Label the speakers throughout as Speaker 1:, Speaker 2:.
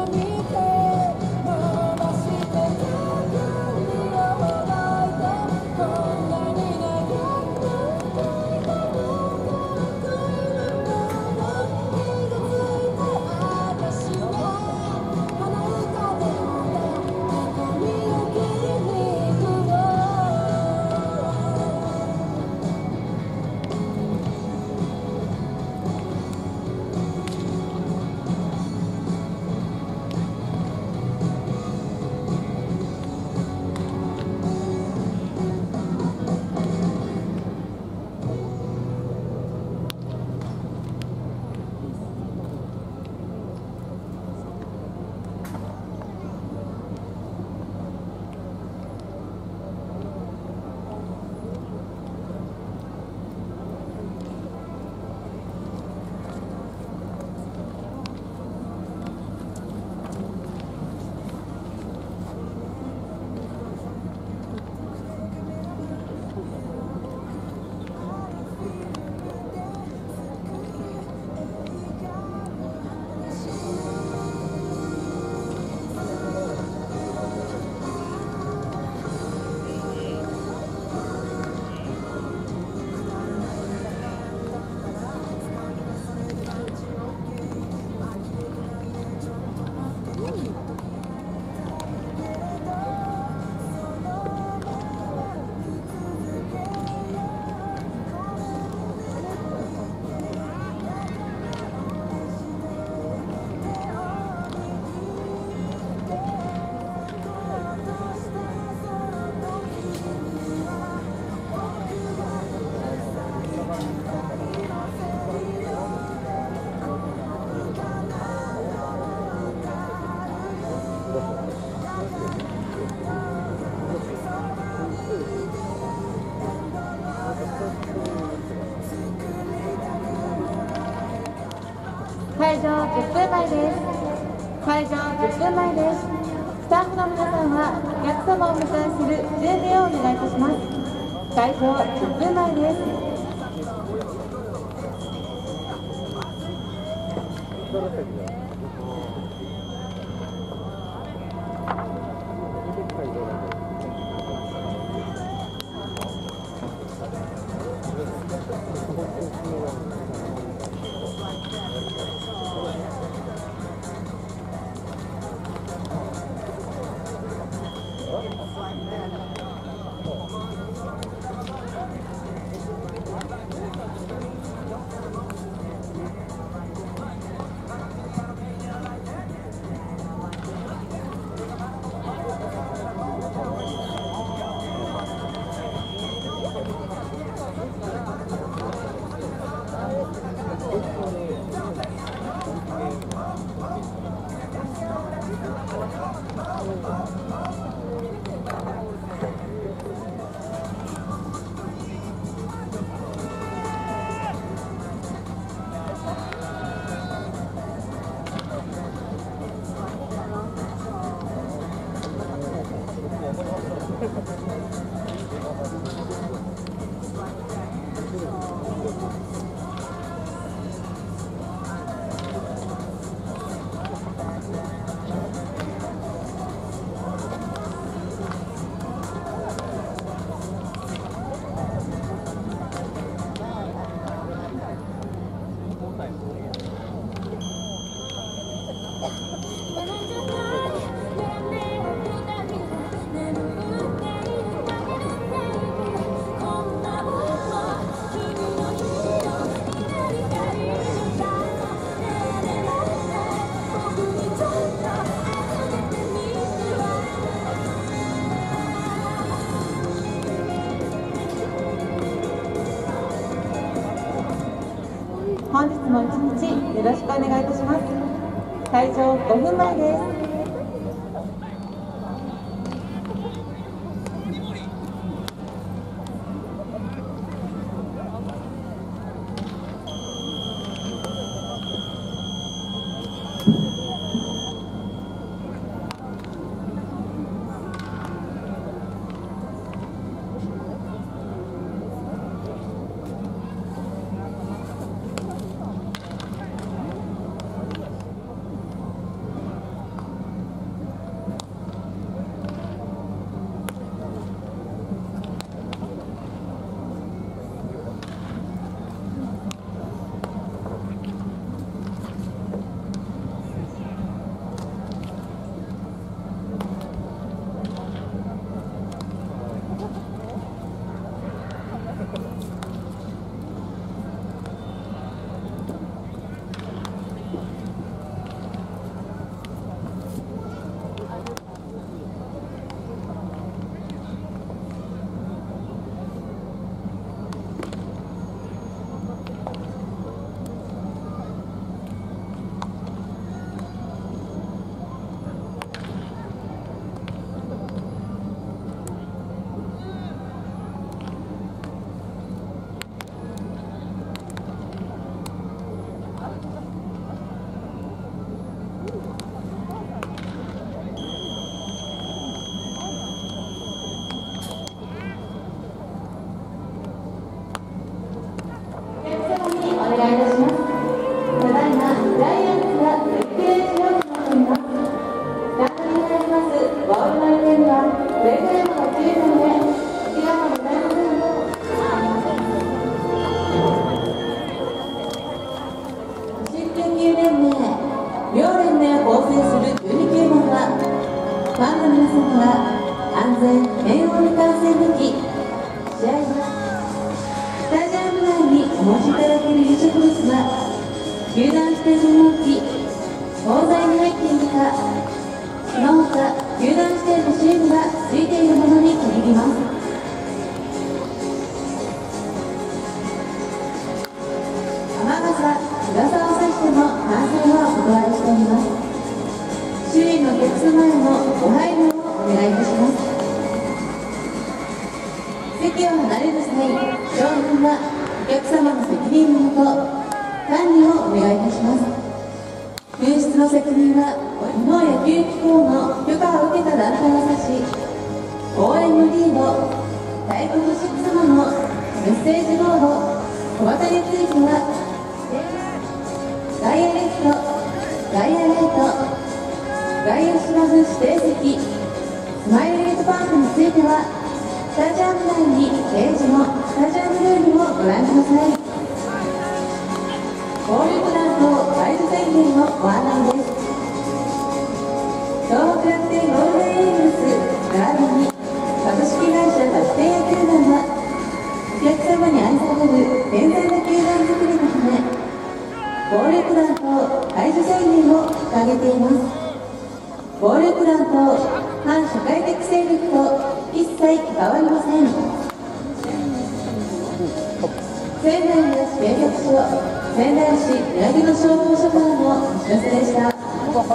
Speaker 1: 会場10分前です。会場10分前です。スタッフの皆さんはお客様をお迎えする準備をお願いいたします。会場10分前です。本日も一日よろしくお願いいたします。会場5分前です。 構成する12球団はファンの皆様が安全平穏に観戦でき、試合はスタジアム内にお持ちいただける飲食物は球団指定の容器、包材に入っているか、その他球団指定のシールがついているものに限ります。雨傘、日傘を差しても観戦はお断りしております。周囲のお客様へのご配慮をお願いいたします。席を離れる際、商品はお客様の責任のもと管理をお願いいたします。入室の責任は日本野球機構の許可を受けた団体を指し、応援のリード、大黒シック様のメッセージボード、小型については外野レフト、外野ライト、外野知らず指定席、スマイルゲートパークについてはスタジアム内に掲示のスタジアムルールをご覧ください。暴力団と解除宣言のご案内です。東北楽天ゴールデンエーグルス並びに株式会社楽天野球団はお客様に愛される健全な球団作りのため暴力団と解除宣言を掲げています。暴力団と反社会的勢力と一切関わりません。仙台東警察署、仙台市宮城野消防署からのお知らせでした。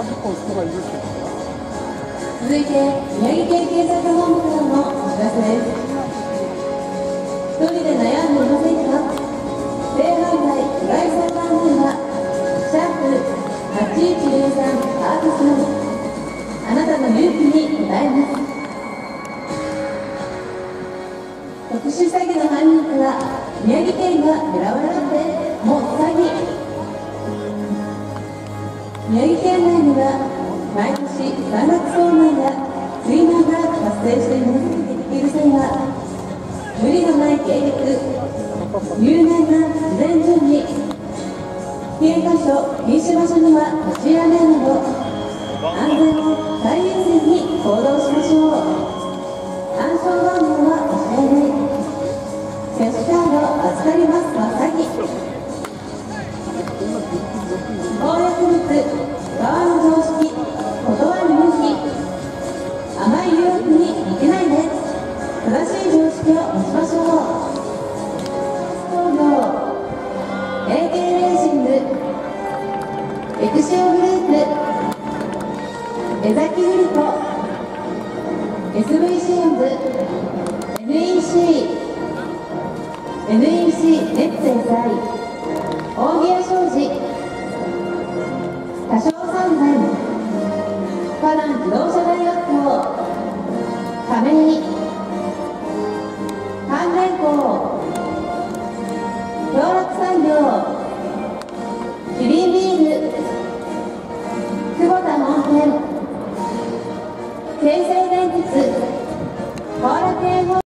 Speaker 1: 続いて宮城県警察本部からのお知らせです。一人で悩んでいませんか？性犯罪被害相談電話#8103アートさん、あなたの勇気に応えます。特殊詐欺の犯人から宮城県が狙われてもう詐欺。宮城県内には毎年山岳遭難や水難が発生している際は無理のない計画、入念な事前準備、危険箇所、禁止場所には立ち入らないなど安全を最優先に行動しましょう。暗証番号は教えない。キャッシュカード預かりますは詐欺。公約物、側の常識、断る勇気。甘い誘惑に負けないで。正しい常識を持ちましょう。工業、AK レーシング、エクシオグループ、江崎グルコ、SV シーンズ、NEC ネッツ製材、大宮商事、多少産前、花壇自動車大学校、亀井、関連校、協楽産業、キリンビール、久保田本店、京成電鉄、後楽園